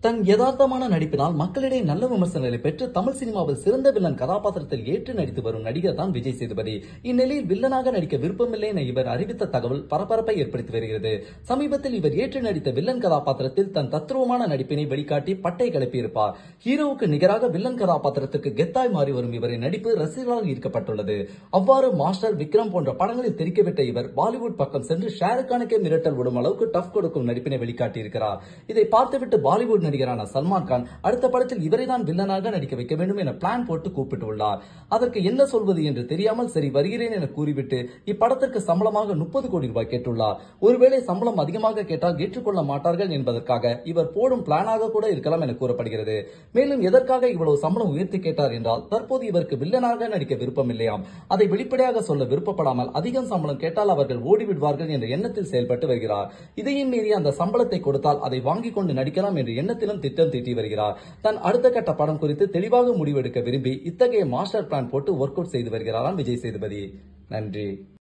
தன் யதார்த்தமான நடிப்பினால் மக்களிடையே நல்ல விமர்சனங்களை பெற்று தமிழ் சினிமாவில் சிறந்த வில்லன் கதாபாத்திரத்தில் ஏற்று நடித்து வரும் நடிகர் தான் விஜய் சேதுபதி. இந்நிலையில் வில்லனாக நடிக்க விருப்பமில்லை என இவர் அறிவித்த தகவல் பரபரப்பை ஏற்படுத்தி வருகிறது. சமீபத்தில் இவர் ஏற்று நடித்த வில்லன் கதாபாத்திரத்தில் தன் தத்ரூபமான நடிப்பினை வெளிக்காட்டி பட்டை கிளப்பியிருப்பார். ஹீரோவுக்கு நிகராக வில்லன் கதாபாத்திரத்திற்கு கெத்தாய் மாறி வரும் இவரின் நடிப்பு ரசிகர்களால் ஈர்க்கப்பட்டுள்ளது. அவ்வாறு மாஸ்டர், விக்ரம் போன்ற படங்களில் தெரிவிக்கவிட்ட இவர் பாலிவுட் பக்கம் சென்று ஷாருக்கானுக்கே மிரட்டல் விடும் அளவுக்கு டஃப் கொடுக்கும் நடிப்பினை வெளிக்காட்டியிருக்கிறார். இதை பார்த்துவிட்டு பாலிவுட் நடிகரான சல்மான் கான் அடுத்த படத்தில் இவரை தான் வில்லனாக நடிக்க வைக்க வேண்டும் என பிளான் போட்டு கூப்பிட்டுள்ளார். அதற்கு என்ன சொல்வது என்று தெரியாமல் சரி வருகிறேன் என கூறிவிட்டு இப்படத்திற்கு சம்பளமாக 30 கோடி ரூபாய் கேட்டுள்ளார். ஒருவேளை சம்பளம் அதிகமாக கேட்டால் ஏற்றுக்கொள்ள மாட்டார்கள் என்பதற்காக இவர் போடும் பிளானாக கூட இருக்கலாம் என கூறப்படுகிறது. மேலும் எதற்காக இவ்வளவு சம்பளம் உயர்த்தி கேட்டார் என்றால் தற்போது இவருக்கு வில்லனாக நடிக்க விருப்பம் இல்லையாம். அதை வெளிப்படையாக சொல்ல விருப்பப்படாமல் அதிகம் சம்பளம் கேட்டால் அவர்கள் ஓடிவிடுவார்கள் என்ற எண்ணத்தில் செயல்பட்டு வருகிறார். இதையும் மீறி அந்த சம்பளத்தை கொடுத்தால் அதை வாங்கிக் கொண்டு நடிக்கலாம் என்ற எண்ணத்திலும் திட்டம் தீட்டி வருகிறார். தன் அடுத்த கட்ட படம் குறித்து தெளிவாக முடிவெடுக்க விரும்பி இத்தகைய மாஸ்டர் பிளான் போட்டு ஒர்க் அவுட் செய்து வருகிறாராம் விஜய் சேதுபதி. நன்றி.